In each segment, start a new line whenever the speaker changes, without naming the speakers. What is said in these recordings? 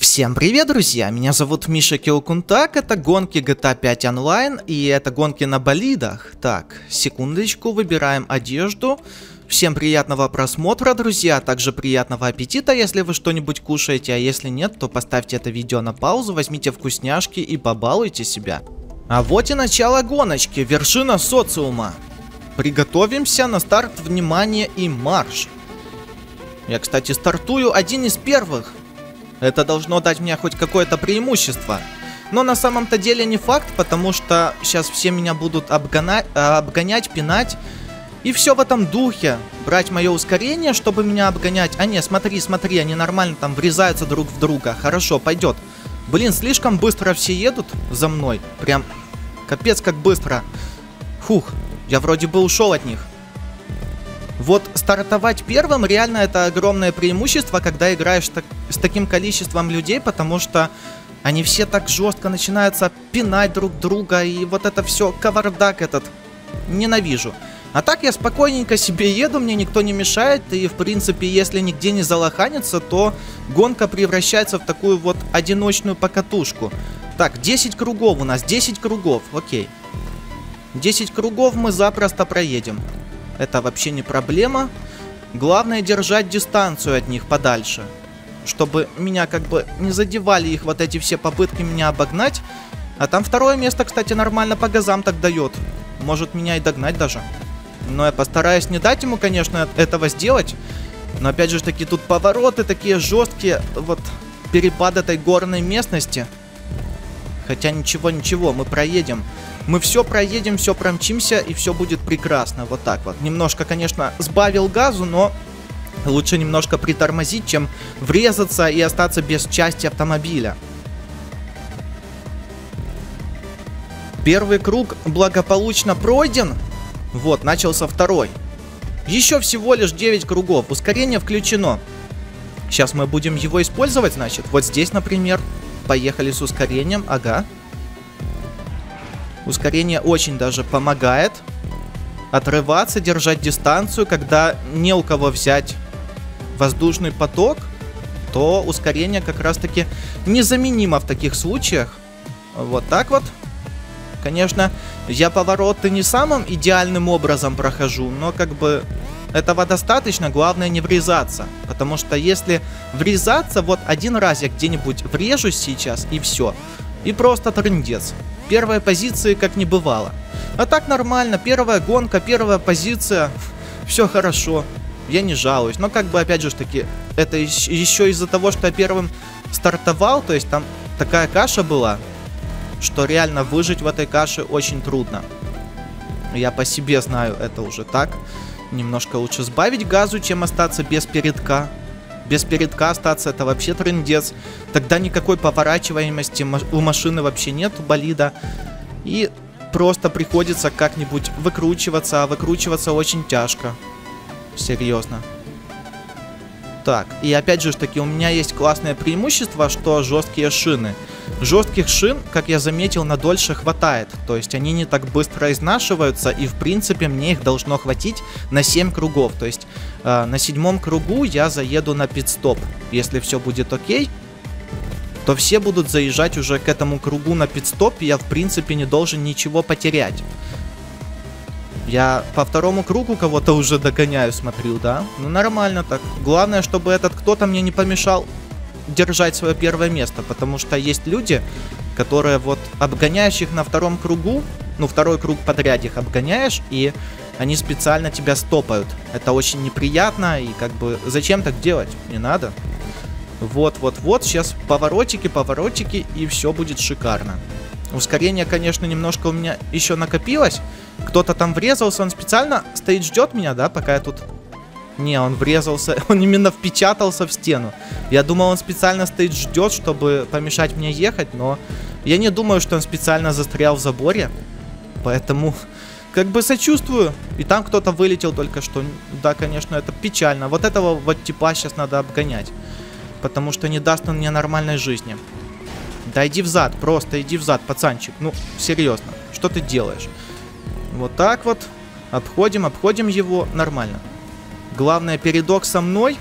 Всем привет, друзья! Меня зовут Миша Килкунтак, это гонки GTA 5 онлайн, и это гонки на болидах. Так, секундочку, выбираем одежду. Всем приятного просмотра, друзья, также приятного аппетита, если вы что-нибудь кушаете, а если нет, то поставьте это видео на паузу, возьмите вкусняшки и побалуйте себя. А вот и начало гоночки, вершина социума. Приготовимся на старт, внимание и марш. Я, кстати, стартую один из первых. Это должно дать мне хоть какое-то преимущество. Но на самом-то деле не факт, потому что сейчас все меня будут обгонять, пинать. И все в этом духе. Брать мое ускорение, чтобы меня обгонять. А не, смотри, они нормально там врезаются друг в друга. Хорошо, пойдет. Блин, слишком быстро все едут за мной. Прям капец как быстро. Фух, я вроде бы ушел от них. Вот стартовать первым реально это огромное преимущество, когда играешь с таким количеством людей, потому что они все так жестко начинаются пинать друг друга, и вот это все, кавардак этот, ненавижу. А так я спокойненько себе еду, мне никто не мешает, и в принципе, если нигде не залоханится, то гонка превращается в такую вот одиночную покатушку. Так, 10 кругов у нас, 10 кругов, окей. 10 кругов мы запросто проедем. Это вообще не проблема. Главное держать дистанцию от них подальше, чтобы меня как бы не задевали их вот эти все попытки меня обогнать. А там второе место, кстати, нормально по газам так дает. Может меня и догнать даже. Но я постараюсь не дать ему, конечно, этого сделать. Но опять же таки тут повороты такие жесткие. Вот перепад этой горной местности. Хотя ничего, мы проедем. Мы все проедем, все промчимся, и все будет прекрасно. Вот так вот. Немножко, конечно, сбавил газу, но лучше немножко притормозить, чем врезаться и остаться без части автомобиля. Первый круг благополучно пройден. Вот, начался второй. Еще всего лишь 9 кругов. Ускорение включено. Сейчас мы будем его использовать, значит. Вот здесь, например. Поехали с ускорением. Ага. Ускорение очень даже помогает отрываться, держать дистанцию. Когда не у кого взять воздушный поток, то ускорение как раз-таки незаменимо в таких случаях. Вот так вот. Конечно, я повороты не самым идеальным образом прохожу, но как бы этого достаточно, главное не врезаться. Потому что если врезаться, вот один раз я где-нибудь врежусь сейчас, и все. И просто трындец. Первой позиции как не бывало. А так нормально, первая гонка, первая позиция, все хорошо, я не жалуюсь. Но как бы опять же таки, это еще из-за того, что я первым стартовал, то есть там такая каша была, что реально выжить в этой каше очень трудно. Я по себе знаю это уже так. Немножко лучше сбавить газу, чем остаться без передка. Без передка остаться это вообще трындец. Тогда никакой поворачиваемости у машины вообще нет, у болида. И просто приходится как-нибудь выкручиваться, а выкручиваться очень тяжко. Серьезно. Так, и опять же таки у меня есть классное преимущество, что жесткие шины. Жестких шин, как я заметил, на дольше хватает. То есть они не так быстро изнашиваются, и в принципе мне их должно хватить на 7 кругов. То есть на 7-м кругу я заеду на пит-стоп. Если все будет окей, то все будут заезжать уже к этому кругу на пит-стоп, и я в принципе не должен ничего потерять. Я по второму кругу кого-то уже догоняю, смотрю, да? Ну нормально так. Главное, чтобы этот кто-то мне не помешал держать свое первое место, потому что есть люди, которые вот обгоняешь их на втором кругу, ну второй круг подряд их обгоняешь, и они специально тебя стопают. Это очень неприятно, и как бы зачем так делать? Не надо. Вот, сейчас поворотики, и все будет шикарно. Ускорение, конечно, немножко у меня еще накопилось. Кто-то там врезался, он специально стоит, ждет меня, да, пока я тут... Не, он врезался, он именно впечатался в стену. Я думал, он специально стоит, ждет, чтобы помешать мне ехать, но я не думаю, что он специально застрял в заборе. Поэтому, как бы сочувствую. И там кто-то вылетел только что. Да, конечно, это печально. Вот этого вот типа сейчас надо обгонять. Потому что не даст он мне нормальной жизни. Да иди взад, просто иди взад, пацанчик. Ну, серьезно, что ты делаешь? Вот так вот. Обходим его. Нормально. Главное, передок со мной.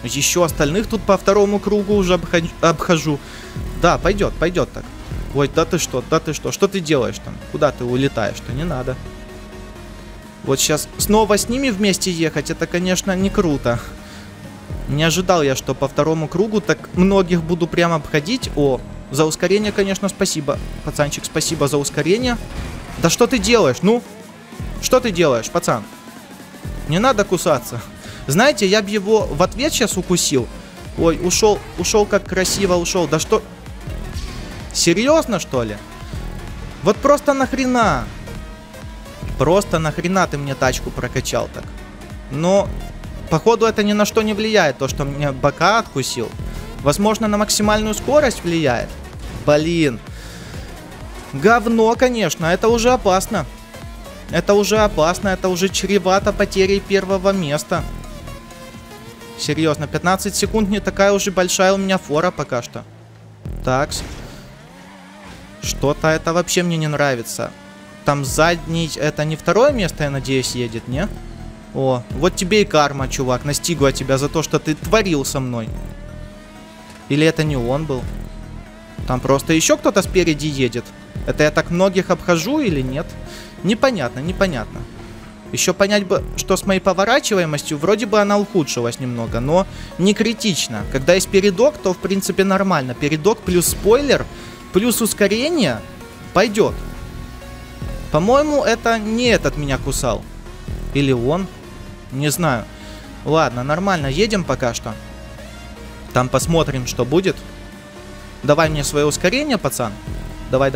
Еще остальных тут по второму кругу уже обхожу. Да, пойдет так. Ой, да ты что? Что ты делаешь там? Куда ты улетаешь-то? Не надо. Вот сейчас снова с ними вместе ехать, это, конечно, не круто. Не ожидал я, что по второму кругу так многих буду прямо обходить. О, за ускорение, конечно, спасибо. Пацанчик, спасибо за ускорение. Да что ты делаешь? Ну? Что ты делаешь, пацан? Не надо кусаться. Знаете, я бы его в ответ сейчас укусил. Ой, ушел как красиво ушел. Да что... Серьезно, что ли? Вот просто нахрена? Просто нахрена ты мне тачку прокачал так? Но, походу, это ни на что не влияет, то, что мне бока откусил. Возможно, на максимальную скорость влияет. Блин. Говно, конечно, это уже опасно. Это уже чревато потерей первого места. Серьезно, 15 секунд не такая уже большая у меня фора пока что. Такс. Что-то это вообще мне не нравится. Там задний, это не второе место, я надеюсь, едет, не? О, вот тебе и карма, чувак, настигла тебя за то, что ты творил со мной. Или это не он был? Там просто еще кто-то спереди едет. Это я так многих обхожу или нет? Непонятно. Еще понять бы, что с моей поворачиваемостью, вроде бы она ухудшилась немного, но не критично. Когда есть передок, то в принципе нормально. Передок плюс спойлер, плюс ускорение пойдет. По-моему, это не этот меня кусал. Или он? Не знаю. Ладно, нормально, едем пока что. Там посмотрим, что будет. Давай мне свое ускорение, пацан. Давай.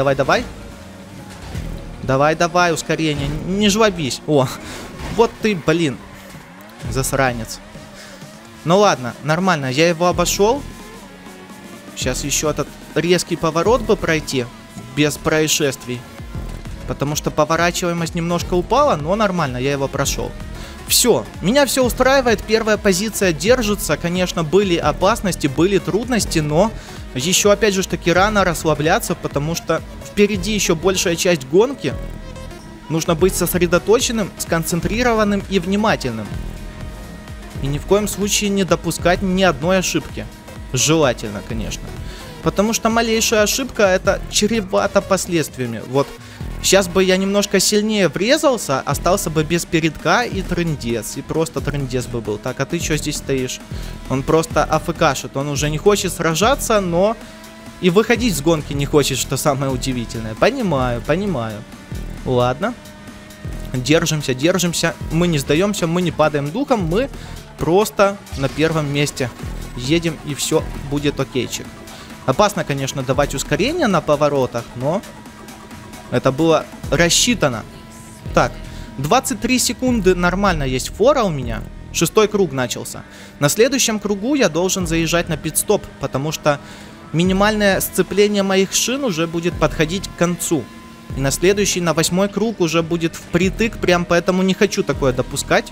Давай, ускорение. Не жлобись. О, вот ты, блин. Засранец. Ну ладно, нормально, я его обошел. Сейчас еще этот резкий поворот бы пройти. Без происшествий. Потому что поворачиваемость немножко упала, но нормально, я его прошел. Все, меня все устраивает, первая позиция держится. Конечно, были опасности, были трудности, но еще опять же таки рано расслабляться, потому что впереди еще большая часть гонки. Нужно быть сосредоточенным, сконцентрированным и внимательным. И ни в коем случае не допускать ни одной ошибки. Желательно, конечно. Потому что малейшая ошибка это чревато последствиями. Вот сейчас бы я немножко сильнее врезался, остался бы без передка и трындец. И просто трындец бы был. Так, а ты что здесь стоишь? Он просто АФКшит. Он уже не хочет сражаться, но и выходить с гонки не хочет, что самое удивительное. Понимаю. Ладно. Держимся. Мы не сдаемся, мы не падаем духом. Мы просто на первом месте едем, и все будет окейчик. Опасно, конечно, давать ускорение на поворотах, но это было рассчитано. Так, 23 секунды нормально есть фора у меня. 6-й круг начался. На следующем кругу я должен заезжать на пит-стоп, потому что минимальное сцепление моих шин уже будет подходить к концу. И на следующий, на 8-й круг уже будет впритык, прям поэтому не хочу такое допускать.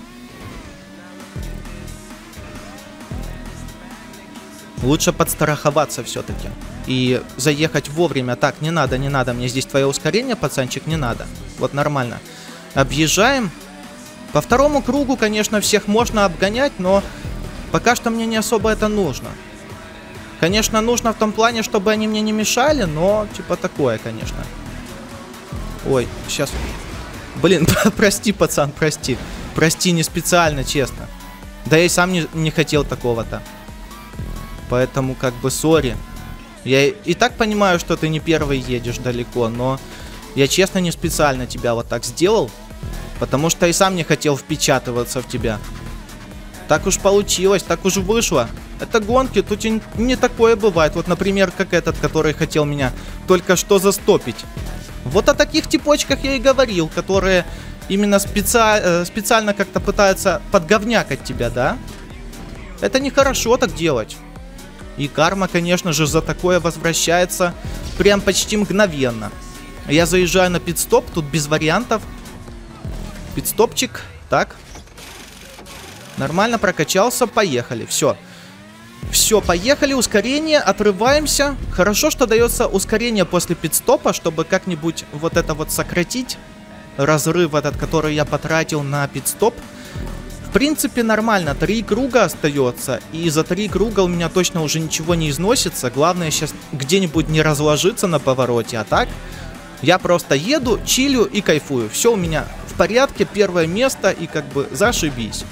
Лучше подстраховаться все-таки. И заехать вовремя. Так, не надо мне здесь твое ускорение, пацанчик, не надо. Вот нормально. Объезжаем. По второму кругу, конечно, всех можно обгонять, но пока что мне не особо это нужно. Конечно, нужно в том плане, чтобы они мне не мешали, но типа такое, конечно. Ой, сейчас... Блин, прости, пацан, прости. Прости, не специально, честно. Да я и сам не хотел такого-то. Поэтому как бы сори. Я и так понимаю, что ты не первый едешь далеко, но я честно не специально тебя вот так сделал. Потому что и сам не хотел впечатываться в тебя. Так уж получилось, так уж вышло. Это гонки, тут и не такое бывает. Вот, например, как этот, который хотел меня только что застопить. Вот о таких типочках я и говорил, которые именно специально как-то пытаются подговнякать тебя, да? Это нехорошо так делать. И карма, конечно же, за такое возвращается прям почти мгновенно. Я заезжаю на пит-стоп, тут без вариантов. Пит-стопчик, так. Нормально прокачался, поехали, все. Все, поехали, ускорение, отрываемся. Хорошо, что дается ускорение после пит-стопа, чтобы как-нибудь вот это вот сократить. Разрыв этот, который я потратил на пит-стоп. В принципе, нормально. 3 круга остается. И за 3 круга у меня точно уже ничего не износится. Главное сейчас где-нибудь не разложиться на повороте. А так, я просто еду, чилю и кайфую. Все у меня в порядке. Первое место и как бы зашибись.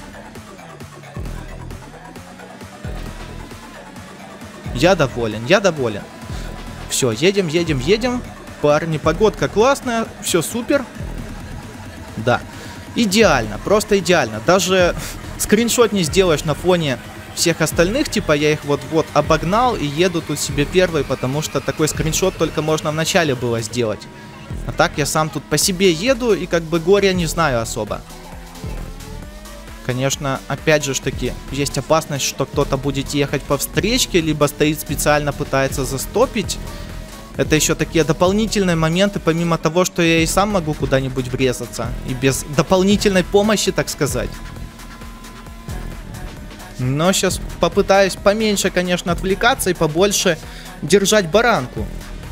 Я доволен, я доволен. Все, едем, едем, едем. Парни, погодка классная. Все супер. Да. Идеально, просто идеально. Даже скриншот не сделаешь на фоне всех остальных. Типа я их вот-вот обогнал и еду тут себе первый, потому что такой скриншот только можно в начале было сделать. А так я сам тут по себе еду и как бы горя не знаю особо. Конечно, опять же таки, есть опасность, что кто-то будет ехать по встречке, либо стоит специально пытается застопить. Это еще такие дополнительные моменты, помимо того, что я и сам могу куда-нибудь врезаться. И без дополнительной помощи, так сказать. Но сейчас попытаюсь поменьше, конечно, отвлекаться и побольше держать баранку.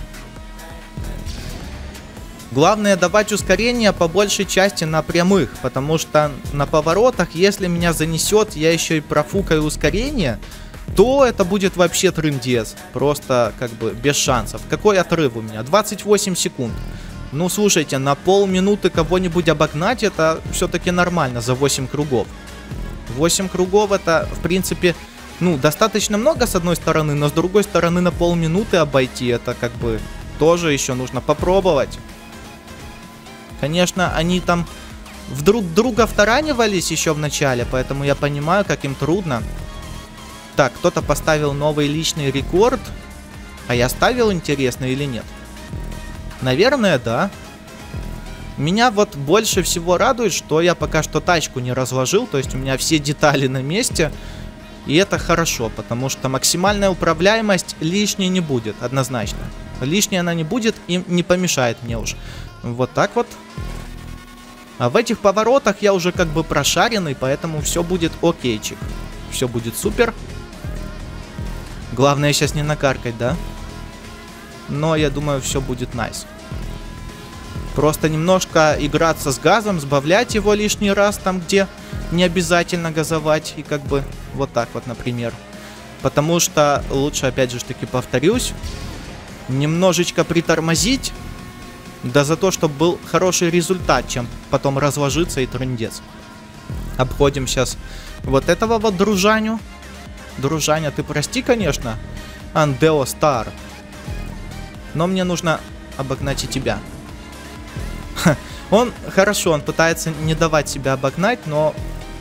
Главное давать ускорение по большей части на прямых, потому что на поворотах, если меня занесет, я еще и профукаю ускорение, то это будет вообще трындец. Просто как бы без шансов. Какой отрыв у меня? 28 секунд. Ну слушайте, на полминуты кого-нибудь обогнать это все-таки нормально за 8 кругов. 8 кругов это в принципе, ну достаточно много с одной стороны, но с другой стороны на полминуты обойти это как бы тоже еще нужно попробовать. Конечно, они там друг друга втаранивались еще в начале, поэтому я понимаю, как им трудно. Так, кто-то поставил новый личный рекорд. А я ставил, интересно, или нет? Наверное, да. Меня вот больше всего радует, что я пока что тачку не разложил. То есть у меня все детали на месте. И это хорошо, потому что максимальная управляемость лишней не будет, однозначно. Лишней она не будет и не помешает мне уже. Вот так вот. А в этих поворотах я уже как бы прошаренный, поэтому все будет окейчик. Все будет супер. Главное сейчас не накаркать, да? Но я думаю, все будет найс. Просто немножко играться с газом, сбавлять его лишний раз там, где не обязательно газовать. И как бы вот так вот, например. Потому что лучше, опять же таки, повторюсь, немножечко притормозить. Да за то, чтобы был хороший результат, чем потом разложиться и трындец. Обходим сейчас вот этого вот дружаню. Дружаня, ты прости, конечно, Андео Стар. Но мне нужно обогнать и тебя. Ха, он, хорошо, он пытается не давать себя обогнать, но...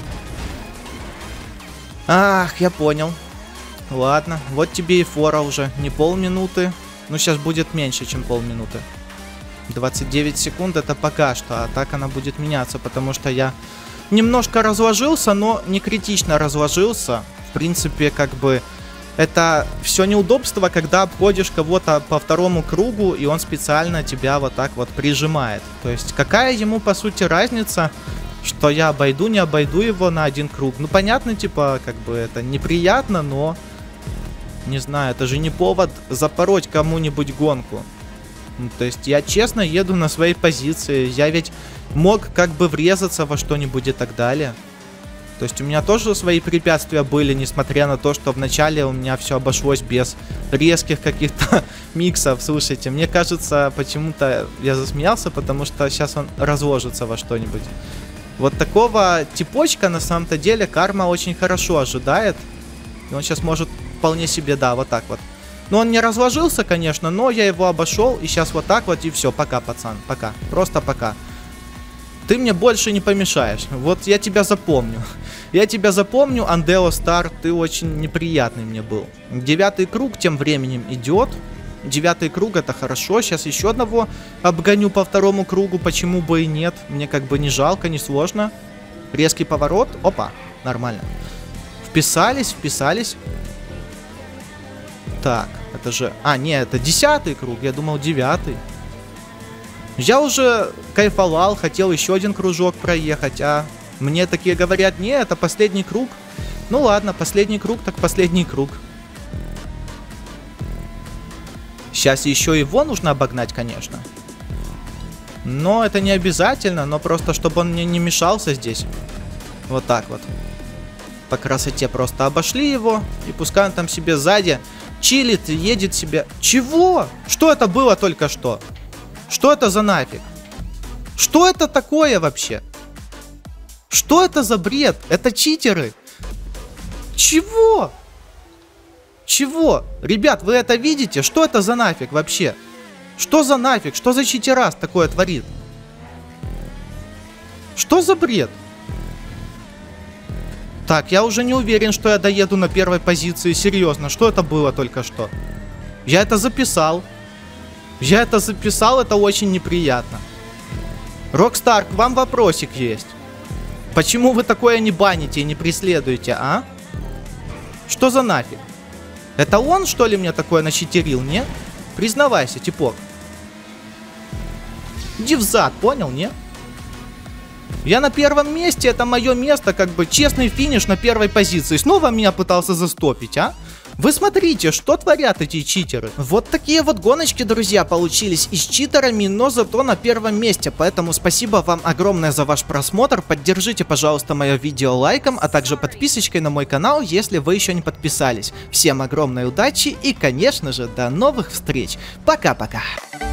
Ах, я понял. Ладно, вот тебе и фора уже. Не полминуты. Ну, сейчас будет меньше, чем полминуты. 29 секунд это пока что, а так она будет меняться, потому что я немножко разложился, но не критично разложился. В принципе, как бы, это все неудобство, когда обходишь кого-то по второму кругу, и он специально тебя вот так вот прижимает. То есть, какая ему, по сути, разница, что я обойду, не обойду его на один круг? Ну, понятно, типа, как бы, это неприятно, но, не знаю, это же не повод запороть кому-нибудь гонку. Ну, то есть, я честно еду на своей позиции, я ведь мог как бы врезаться во что-нибудь и так далее. То есть у меня тоже свои препятствия были, несмотря на то, что вначале у меня все обошлось без резких каких-то миксов. Слушайте, мне кажется, почему-то я засмеялся, потому что сейчас он разложится во что-нибудь. Вот такого типочка на самом-то деле карма очень хорошо ожидает. И он сейчас может вполне себе, да, вот так вот. Но он не разложился, конечно, но я его обошел. И сейчас вот так вот и все, пока, пацан, пока, просто пока. Ты мне больше не помешаешь. Вот я тебя запомню. Я тебя запомню, Андео Стар, ты очень неприятный мне был. 9-й круг тем временем идет. 9-й круг это хорошо. Сейчас еще одного обгоню по второму кругу. Почему бы и нет? Мне как бы не жалко, не сложно. Резкий поворот. Опа, нормально. Вписались, вписались. Так, это же... А, нет, это 10-й круг. Я думал 9-й. Я уже кайфовал, хотел еще один кружок проехать, а мне такие говорят, не, это последний круг. Ну ладно, последний круг, так последний круг. Сейчас еще его нужно обогнать, конечно. Но это не обязательно, но просто чтобы он мне не мешался здесь. Вот так вот. По красоте просто обошли его. И пускай он там себе сзади чилит, едет себе. Чего? Что это было только что? Что это за нафиг? Что это такое вообще? Что это за бред? Это читеры. Чего? Чего? Ребят, вы это видите? Что это за нафиг вообще? Что за нафиг? Что за читерас такое творит? Что за бред? Так, я уже не уверен, что я доеду на первой позиции. Серьезно, что это было только что? Я это записал. Я это записал, это очень неприятно. Rockstar, к вам вопросик есть. Почему вы такое не баните и не преследуете, а? Что за нафиг? Это он, что ли, мне такое начитерил, не? Признавайся, типок. Иди в зад, понял, не? Я на первом месте, это мое место, как бы честный финиш на первой позиции. Снова меня пытался застопить, а? Вы смотрите, что творят эти читеры. Вот такие вот гоночки, друзья, получились и с читерами, но зато на первом месте. Поэтому спасибо вам огромное за ваш просмотр. Поддержите, пожалуйста, мое видео лайком, а также подписочкой на мой канал, если вы еще не подписались. Всем огромной удачи и, конечно же, до новых встреч. Пока-пока.